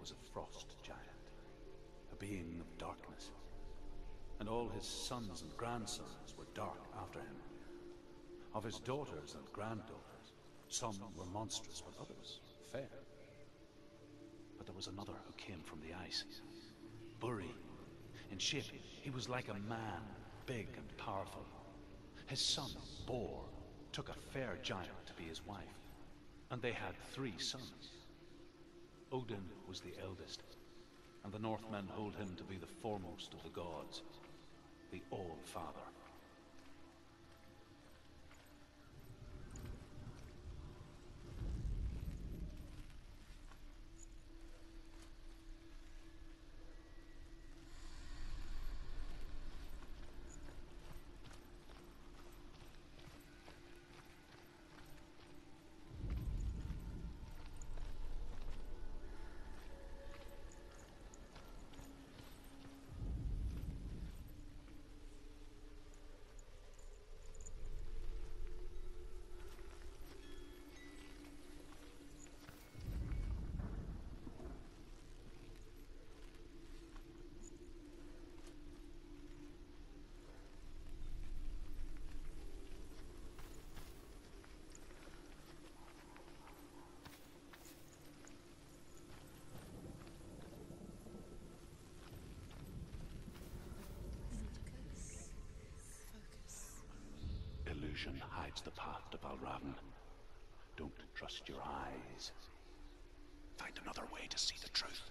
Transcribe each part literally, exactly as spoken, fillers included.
was a frost giant, a being of darkness. And all his sons and grandsons were dark after him. Of his daughters and granddaughters, some were monstrous, but others fair. But there was another who came from the ice. Buri. In shape, he was like a man, big and powerful. His son, Bor, took a fair giant to be his wife, and they had three sons. Odin was the eldest, and the Northmen hold him to be the foremost of the gods, the All-Father. Illusion hides the path to Valravn. Don't trust your eyes. Find another way to see the truth.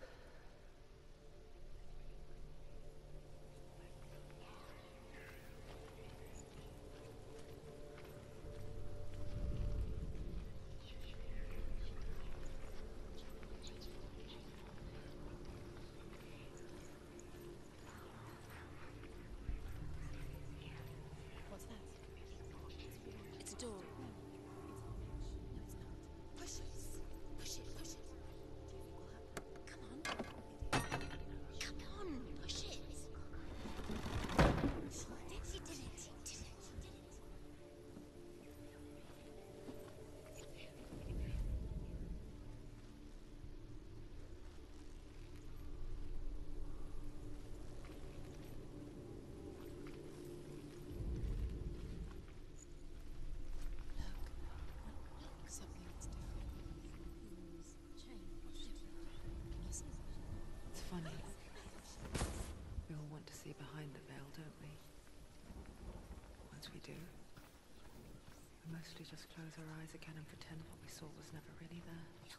What's that? It's a door. No, it's not. Push it. Push it, push it. Do you think we'll have... Come on. Come on, push it. He did it, he did it, he did it, he did it. Something's different. Change. It's funny. We all want to see behind the veil, don't we? Once we do, we mostly just close our eyes again and pretend what we saw was never really there.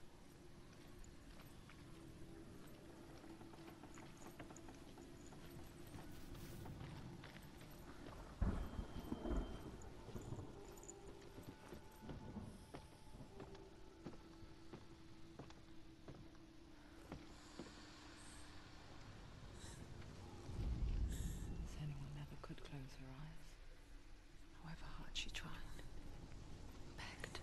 Senua never could close her eyes, however hard she tried, begged.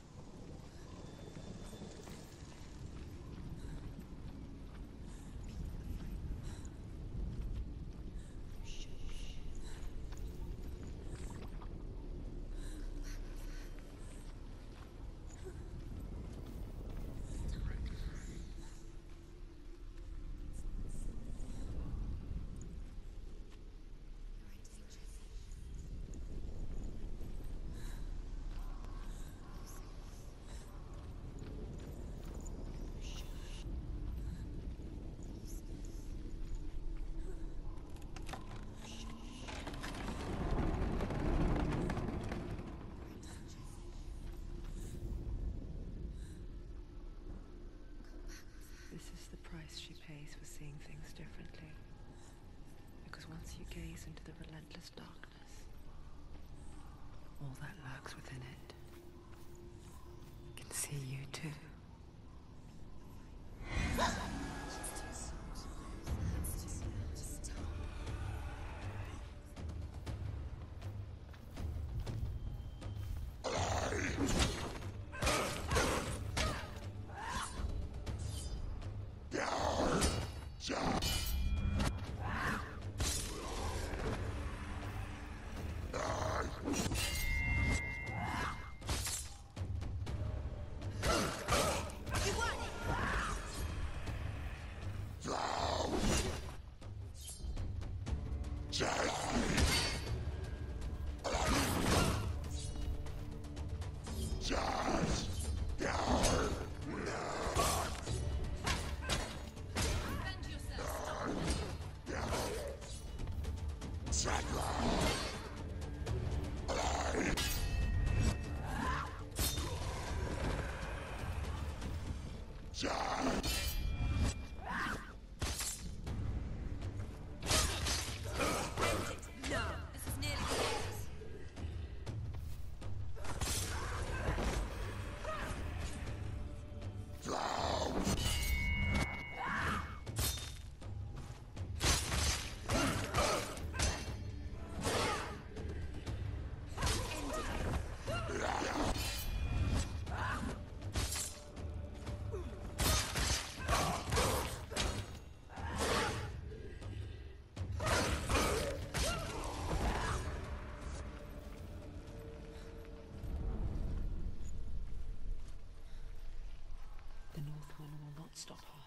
This is the price she pays for seeing things differently. Because once you gaze into the relentless darkness, all that lurks within it can see you too. Die! not stop her.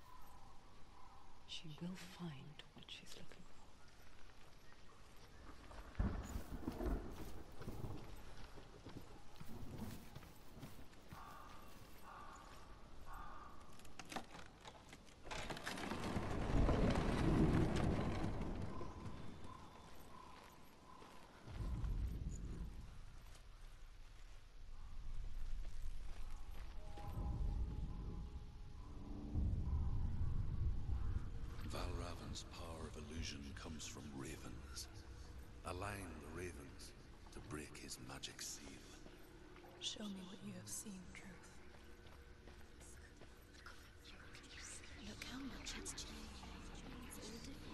She will find what she's looking for. Valravn's power of illusion comes from ravens. Align the ravens to break his magic seal. Show me what you have seen, Truth. Look how much it's changed. It's all different.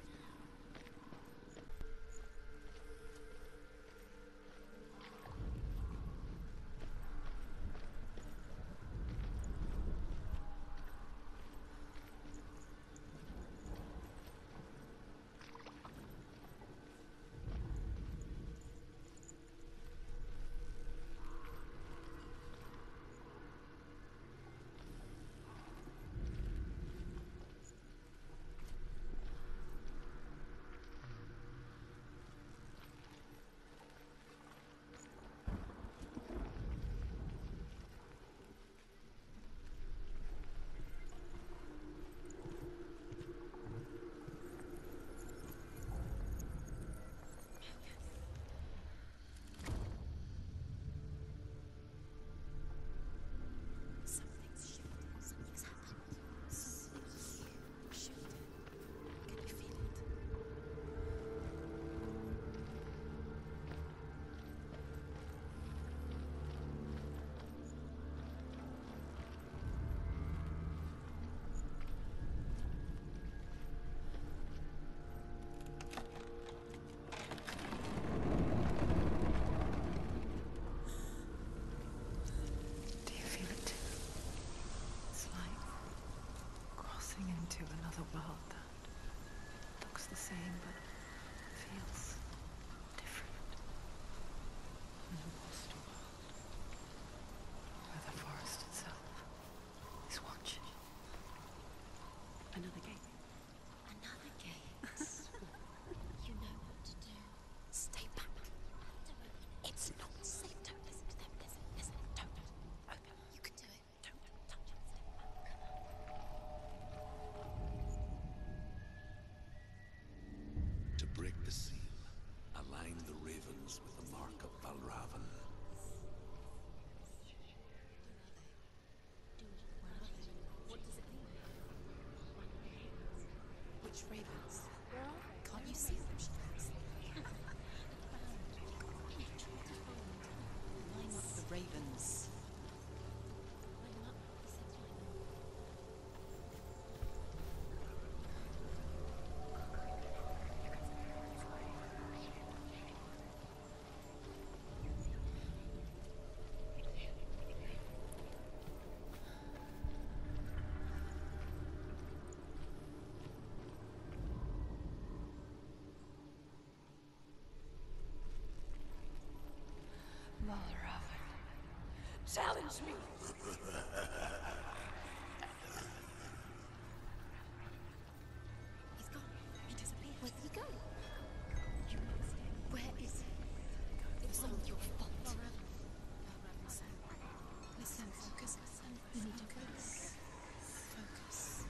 Into another world that looks the same but feels different. An imposter world where the forest itself is watching. Another gate. Another gate. You know what to do. Stay back. It's not safe. Don't listen to them. Listen, listen. Don't. Open. You can do it. Don't touch it. To break the seal, align the ravens with the mark of Valravn. What does it mean? Which ravens? Can't you see them, she thinks? Line up the ravens. Line up, he said line up. Valravn. Challenge me! He's gone. He disappeared. Where did he go? You must. Where is he? It was all your fault. Listen, focus. You need to focus. Focus.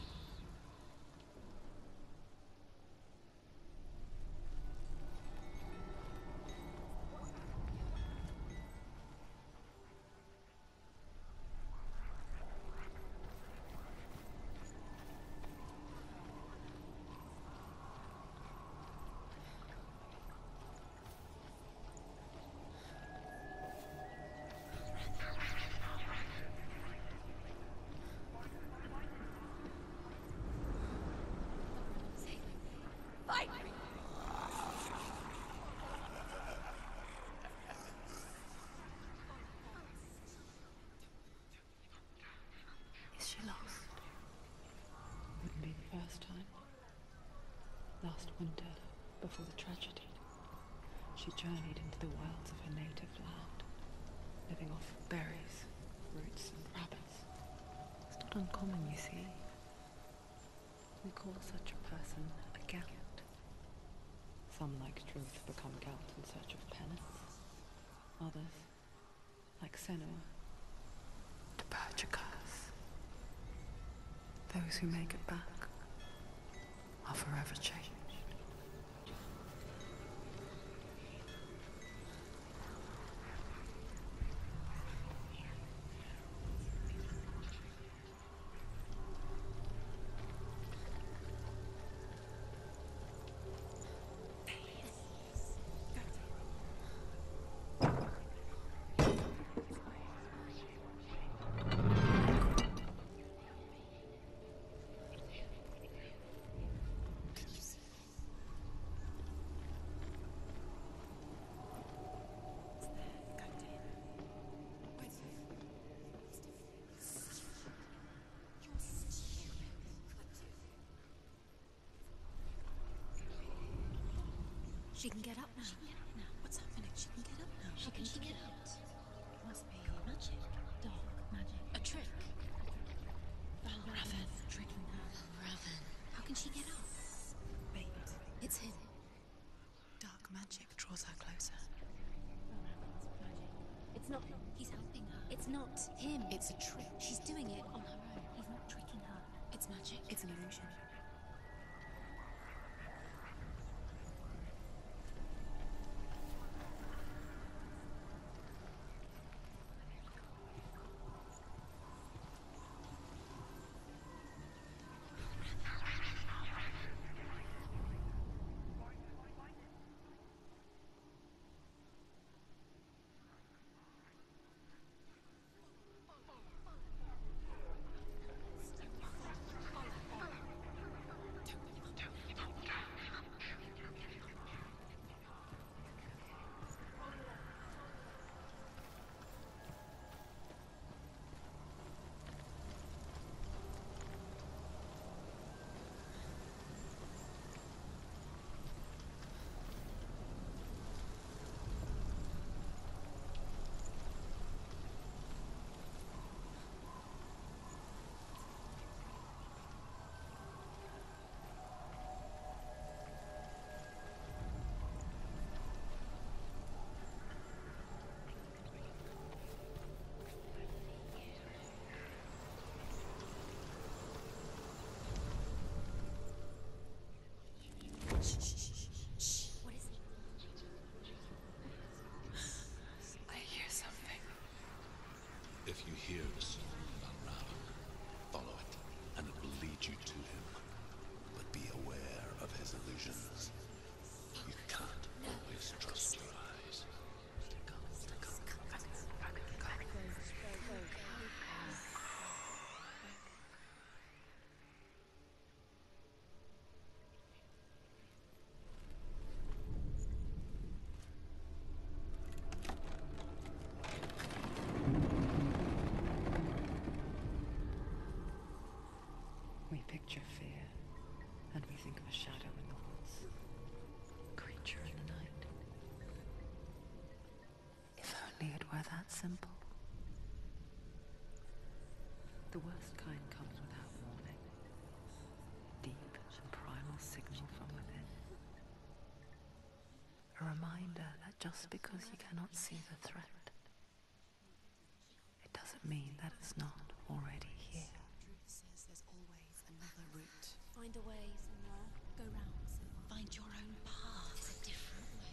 Fight me! Is she lost? Wouldn't be the first time. Last winter, before the tragedy, she journeyed into the wilds of her native land, living off berries, roots, and rabbits. It's not uncommon, you see. We call such a person a Gelt. Some, like Truth, become Gelt in search of penance. Others, like Senua, to purge a curse. Those who make it back are forever changed. She can get up now. She can get up now. What's happening? She can get up now. How can she get out? It must be magic. Dark magic. A trick. Valravn tricking her. Valravn. How can she get out? Wait. It's him. Dark magic draws her closer. It's not him. He's helping her. It's not him. It's a trick. She's doing it on her own. He's not tricking her. It's magic. It's an illusion. If you hear the song of Valravn, follow it, and it will lead you to him. But be aware of his illusions. You can't always trust your eyes. We picture fear, and we think of a shadow in the woods, a creature in the night. If only it were that simple. The worst kind comes without warning. Deep and primal signal from within. A reminder that just because you cannot see the threat, it doesn't mean that it's not already here. Another route. Find a way, Senua. Go round. Find your own path. There's a different way.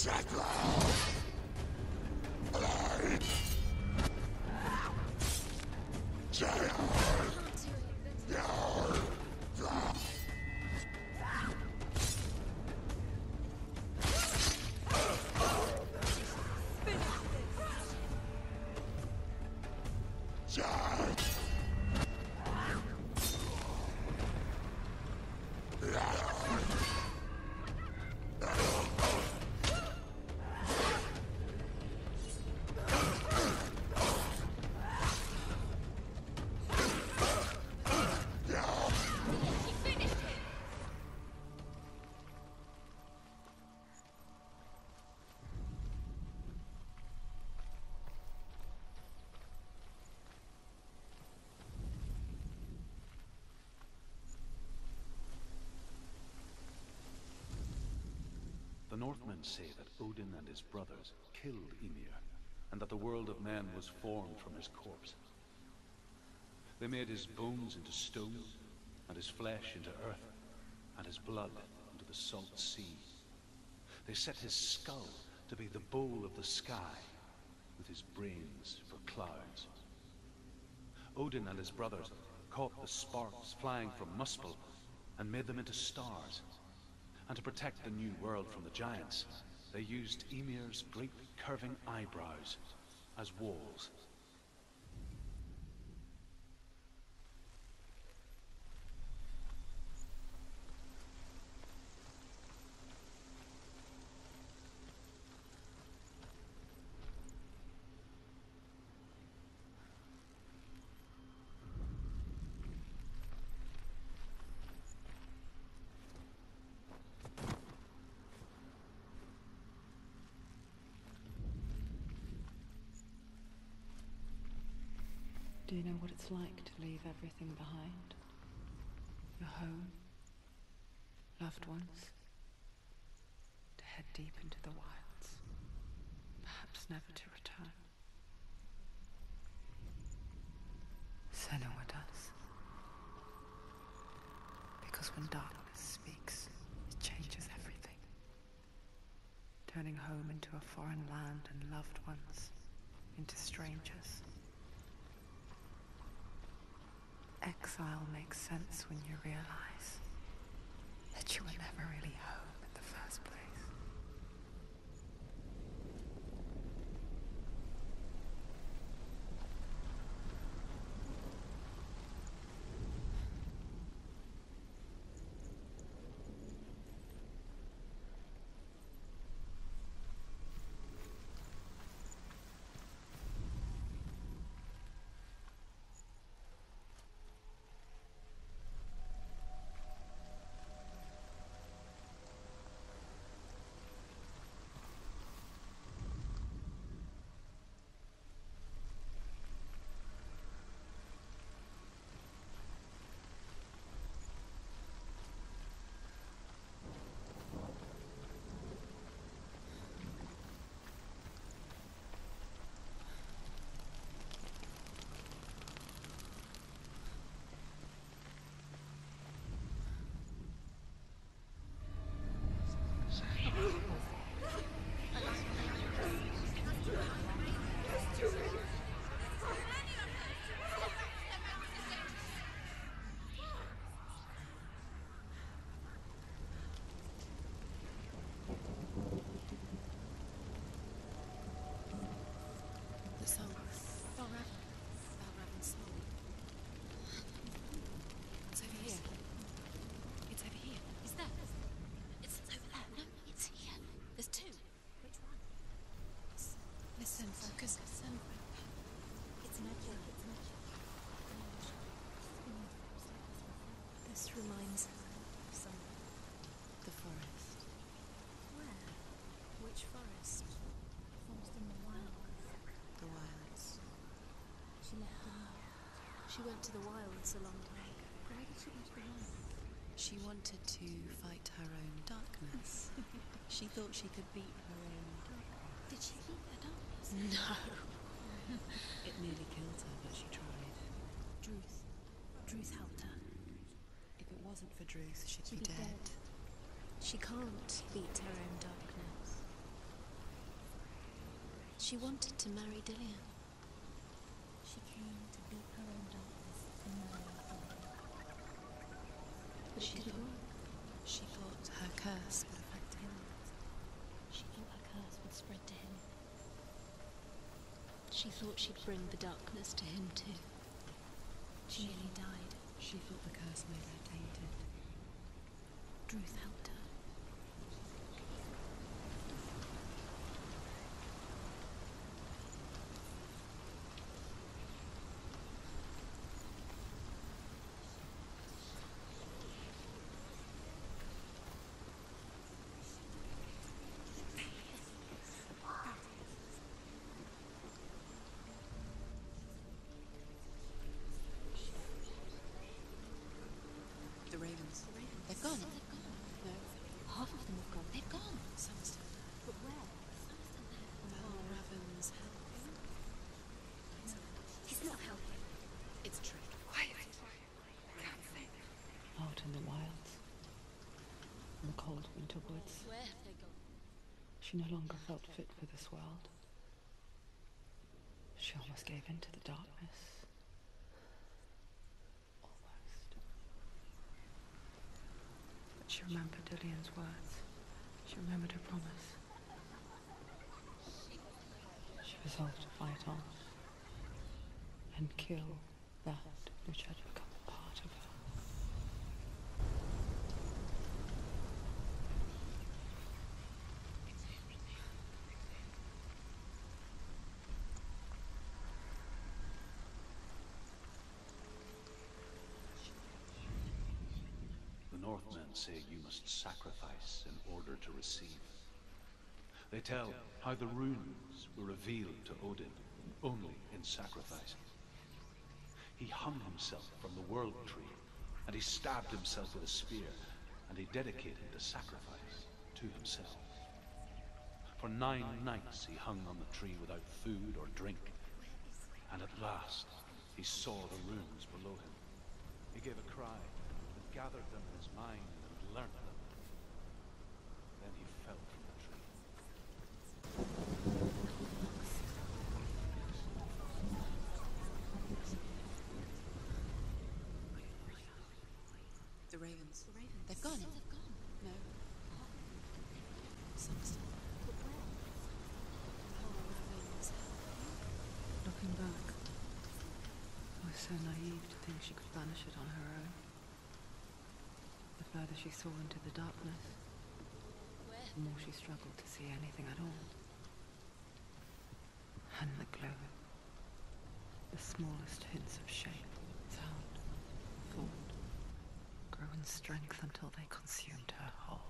The Northmen say that Odin and his brothers killed Ymir, and that the world of men was formed from his corpse. They made his bones into stone, and his flesh into earth, and his blood into the salt sea. They set his skull to be the bowl of the sky, with his brains for clouds. Odin and his brothers caught the sparks flying from Muspel and made them into stars. And to protect the new world from the giants, they used Ymir's great curving eyebrows as walls. Do you know what it's like to leave everything behind? Your home, loved ones, to head deep into the wilds, perhaps never to return. Senua does. Because when darkness speaks, it changes everything, turning home into a foreign land and loved ones into strangers. Exile makes sense when you realize that you were never really home in the first place. The song. Valravn. Valravn's song. It's over here. It's over here. Is that? It's over there. No, it's here. There's two. Which one? Listen, focus. Listen. It's magic. It's magic. This reminds her of something. The forest. Where? Which forest? Forest in the wild. The wilds. She left the wild. She went to the wilds a long time ago. Why did she go to the wilds? She wanted to fight her own darkness. She thought she could beat her own darkness. Did she beat her darkness? No. It nearly killed her, but she tried. Druth. Druth helped her. If it wasn't for Druth, she'd, she'd be, be dead. dead. She can't beat her own darkness. She wanted to marry Dillian. She came to beat her own darkness and marry Dillian. But she thought, she thought her curse would affect him. She thought her curse would spread to him. She thought she'd bring the darkness to him too. She nearly died. She thought the curse made her tainted. Druth helped her. The Ravens. They've gone. No. Half of them have gone. They've gone. Some are still there. But where? Valravn's helping. He's not helping. It's a trick. Out in the wilds, in the cold winter woods, Where have they gone? she no longer felt fit for this world. She almost gave in to the darkness. Almost. But she remembered Dillian's words. She remembered her promise. She resolved to fight on and kill that which had become a part of her. The Northmen say you must sacrifice in order to receive. They tell how the runes were revealed to Odin only in sacrifice. He hung himself from the world tree, and he stabbed himself with a spear, and he dedicated the sacrifice to himself. For nine nights he hung on the tree without food or drink, and at last he saw the runes below him. He gave a cry, and gathered them in his mind, and learnt them. Then he fell from the tree. The Ravens. They've gone. They've gone. No. Some are still there. But where? Valravn's helping. Looking back, I was so naive to think she could banish it on her own. The further she saw into the darkness, Where? the more she struggled to see anything at all. And the glow, the smallest hints of shape, sound, thought, grow in strength until they consumed her whole.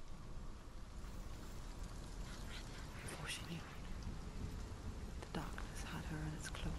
Before she knew it, the darkness had her in its claws.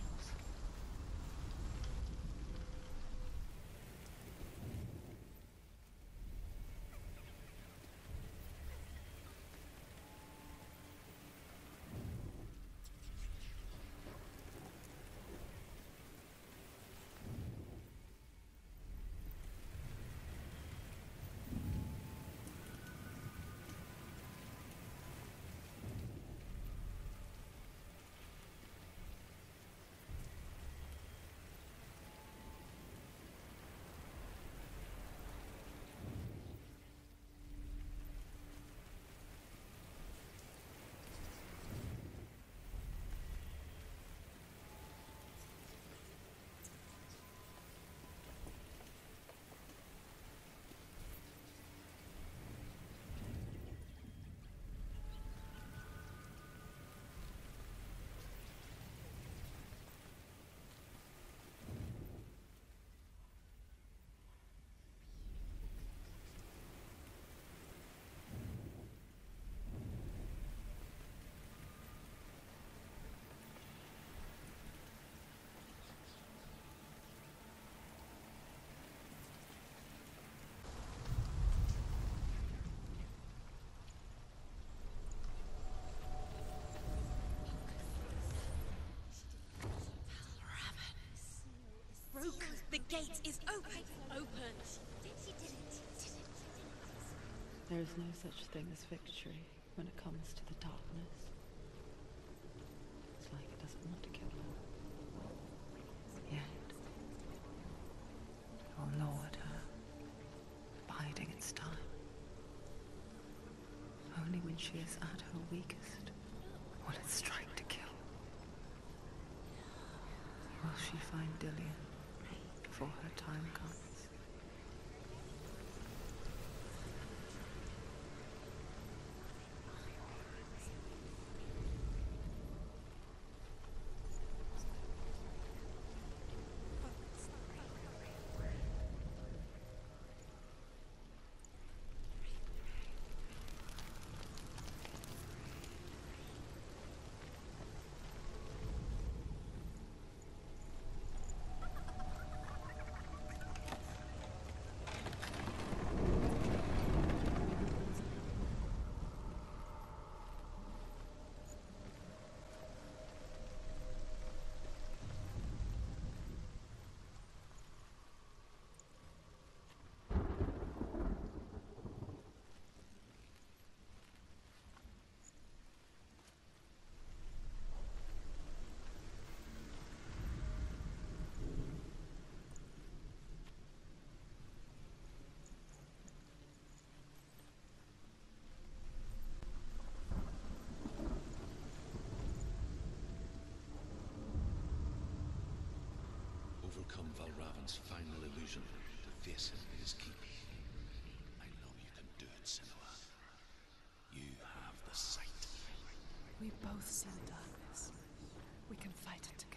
Broke! The gate is open! Open! There is no such thing as victory when it comes to the darkness. lowered her, biding its time. Only when she is at her weakest will it strike to kill. Will she find Dillian before her time comes? Overcome Valravn's final illusion to face him in his keep. I know you can do it, Senua. You have the sight. We both see the darkness. We can fight it together.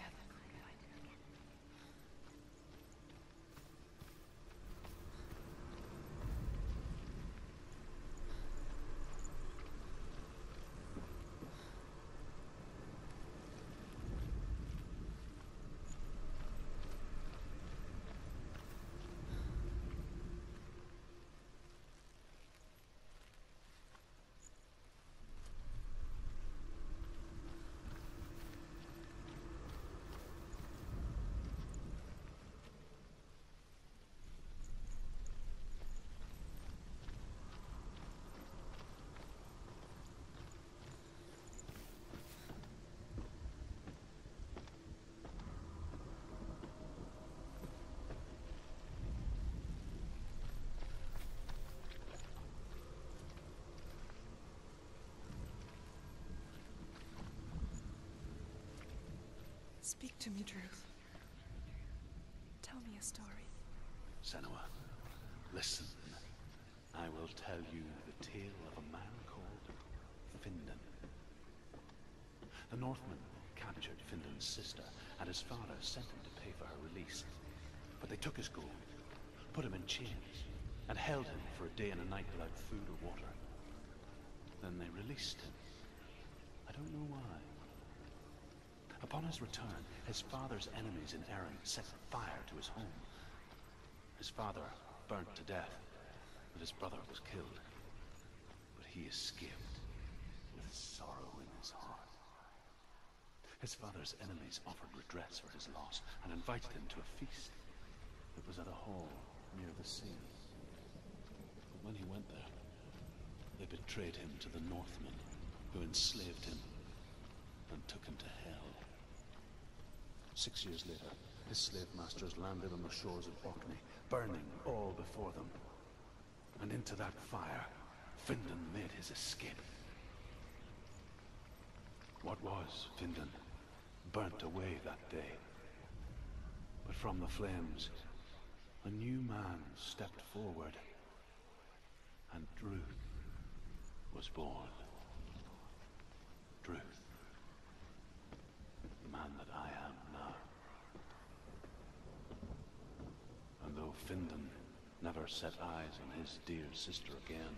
Speak to me, Druth. Tell me a story. Senua, listen. I will tell you the tale of a man called Findan. The Northmen captured Findan's sister, and his father sent him to pay for her release. But they took his gold, put him in chains, and held him for a day and a night without food or water. Then they released him. I don't know why. Upon his return, his father's enemies in Erin set fire to his home. His father burnt to death, and his brother was killed. But he escaped with sorrow in his heart. His father's enemies offered redress for his loss and invited him to a feast. It was at a hall near the sea. But when he went there, they betrayed him to the Northmen, who enslaved him and took him to hell. Six years later, his slave masters landed on the shores of Orkney, burning all before them. And into that fire, Findan made his escape. What was Findan burnt away that day. But from the flames, a new man stepped forward, and Druth was born. Druth. The man that I am now. And though Findan never set eyes on his dear sister again,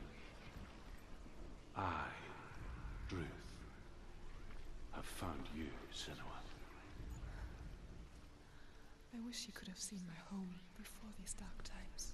I, Druth, have found you, Senua. I wish you could have seen my home before these dark times.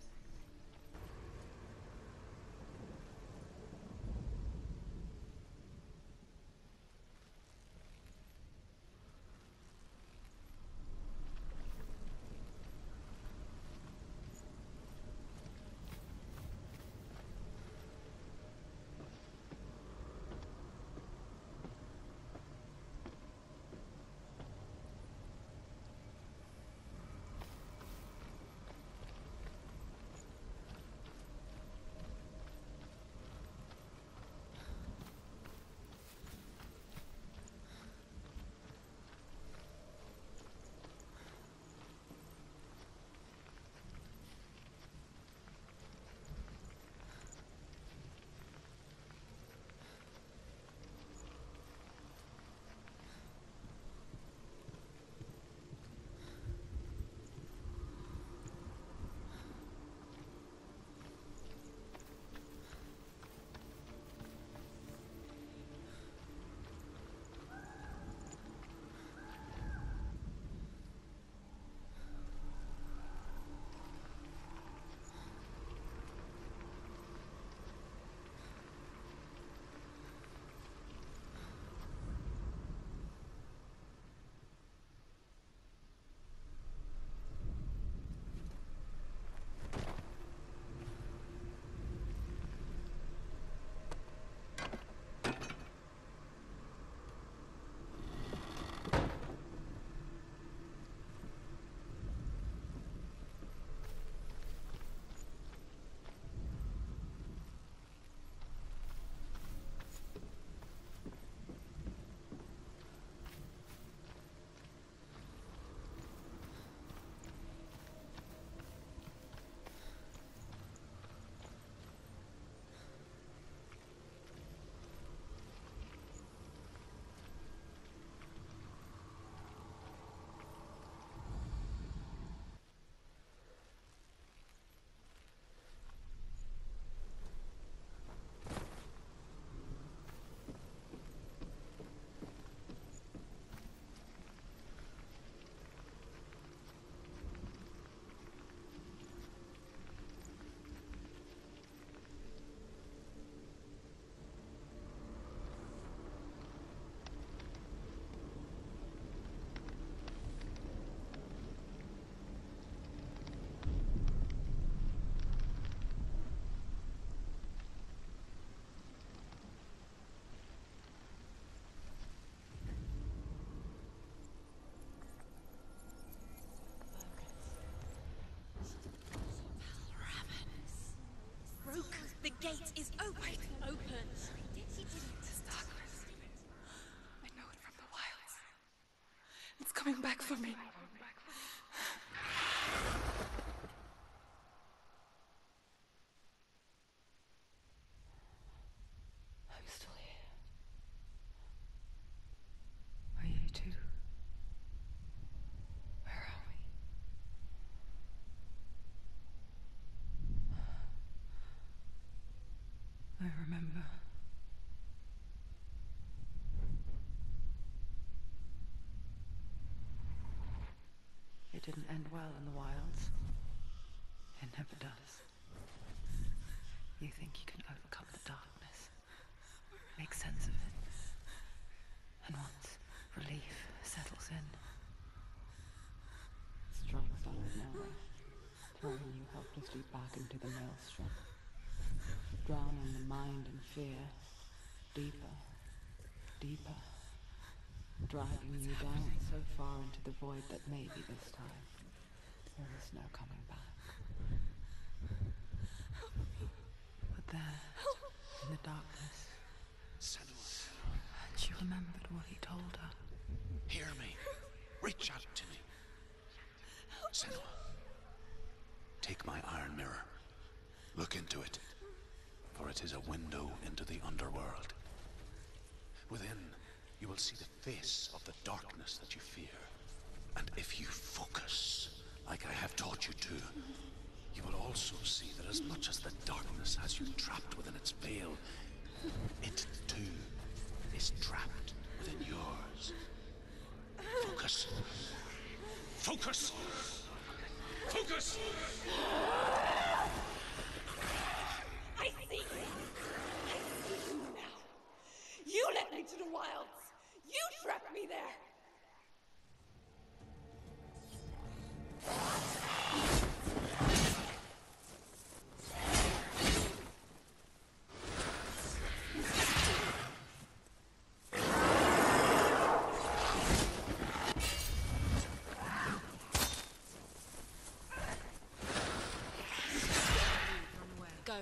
gate is open. Open. He did. He did it. This darkness. I know it from the wilds. It's coming back for me. I'm still here. Are you too? Where are we? I remember. It didn't end well in the wilds. It never does. You think you can overcome the darkness, make sense of it, and once relief settles in, strikes out of nowhere, throwing you helplessly back into the maelstrom, drowning the mind in fear, deeper, deeper, dragging you down so far into the void that maybe this time there is no coming back. But there, in the darkness, Senua, and she remembered what he told her. hear me. Reach out to me. Senua, take my iron mirror. Look into it, for it is a window into the underworld. Within, you will see the face of the darkness that you fear. And if you focus, like I have taught you to, you will also see that as much as the darkness has you trapped within its veil, it too is trapped within yours. Focus. Focus! Focus! I see you. I see you now. You led me to the wilds. You trapped me there. Go.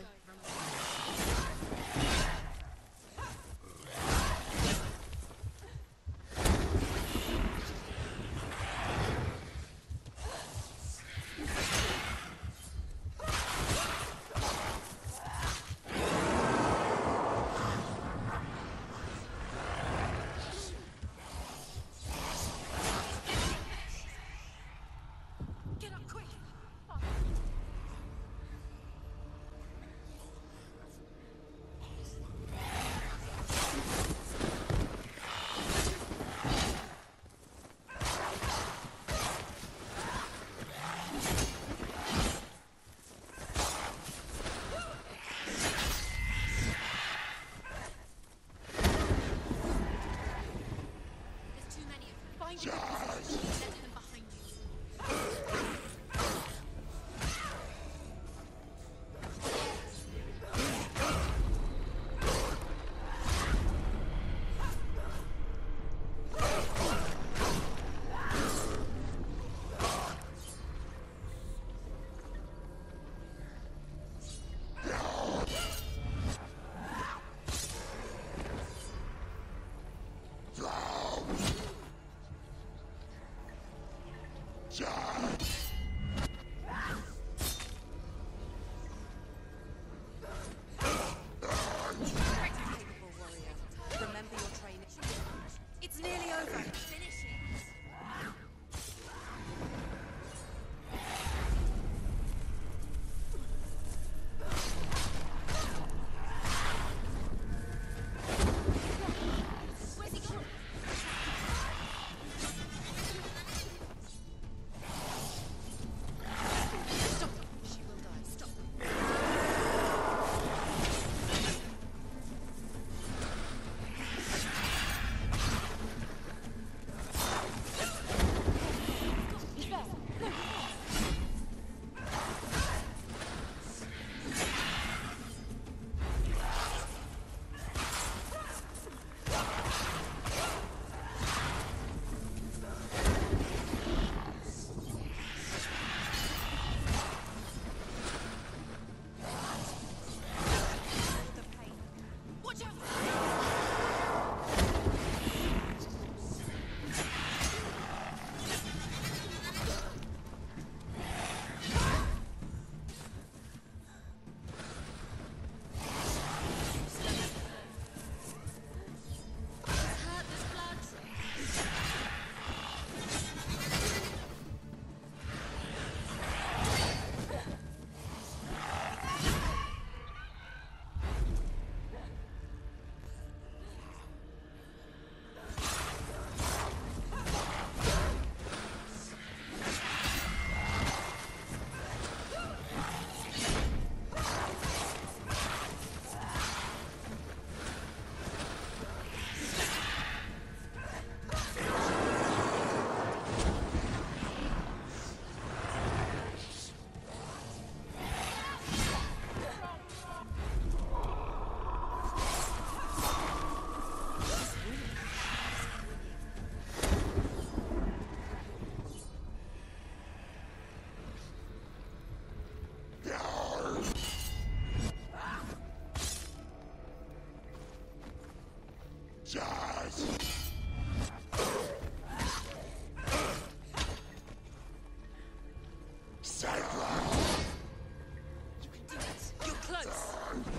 You're close.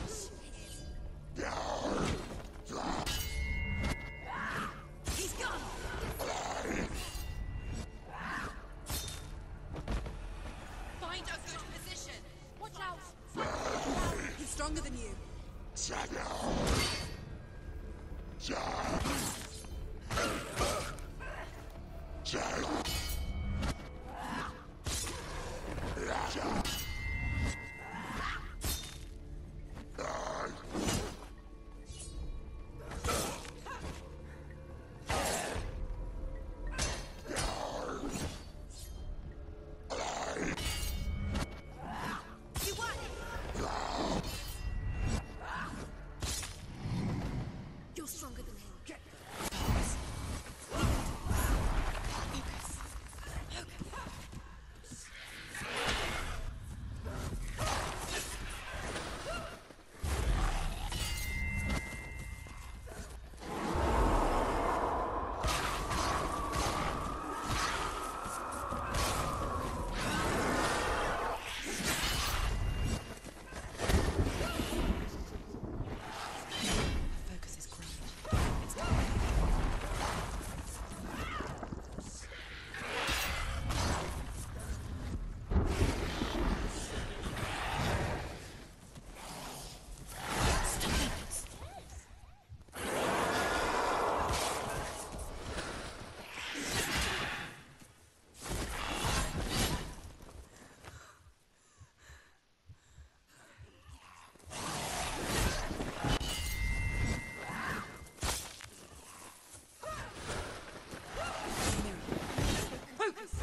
He's gone. Find a good position. Watch out. He's stronger than you. You won. You're stronger than him. Get focus. Focus. Focus is great. It's time. Focus.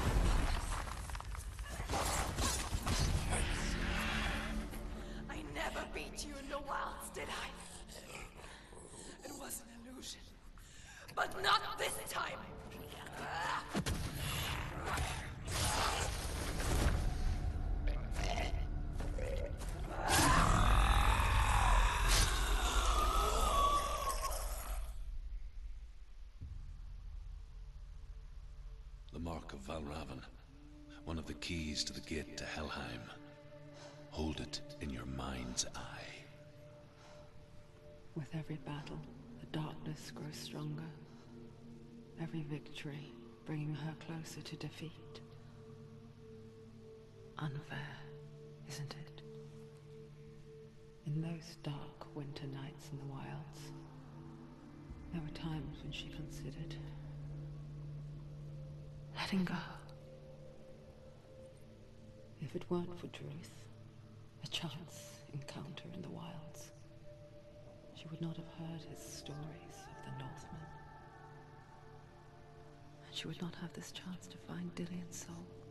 I never beat you in the wilds, did I? It was an illusion. But not this time! The mark of Valravn. One of the keys to the gate to Helheim. Hold it in your mind's eye. With every battle, the darkness grows stronger. Every victory bringing her closer to defeat. Unfair, isn't it? In those dark winter nights in the wilds, there were times when she considered letting go. If it weren't for Druth, a chance encounter in the wilds, she would not have heard his stories of the Northmen. And she would not have this chance to find Dillion's soul.